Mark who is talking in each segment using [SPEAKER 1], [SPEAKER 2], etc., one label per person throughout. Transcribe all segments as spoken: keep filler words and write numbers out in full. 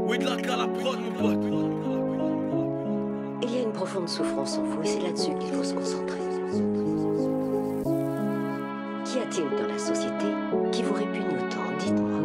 [SPEAKER 1] WEEDLACK à la prod, mon pote.
[SPEAKER 2] Il y a une profonde souffrance en vous et c'est là-dessus qu'il faut se concentrer. Qu'y a-t-il dans la société qui vous répugne autant? Dites-moi.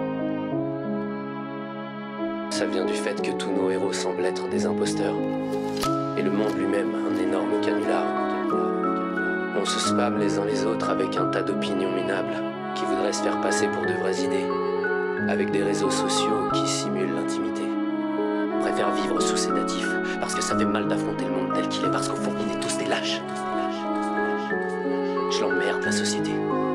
[SPEAKER 3] Ça vient du fait que tous nos héros semblent être des imposteurs. Et le monde lui-même un énorme canular. On se spamme les uns les autres avec un tas d'opinions minables qui voudraient se faire passer pour de vraies idées. Avec des réseaux sociaux qui simulent l'intimité. On préfère vivre sous sédatif parce que ça fait mal d'affronter le monde tel qu'il est, parce qu'au fond on est tous des lâches. Je l'emmerde la société.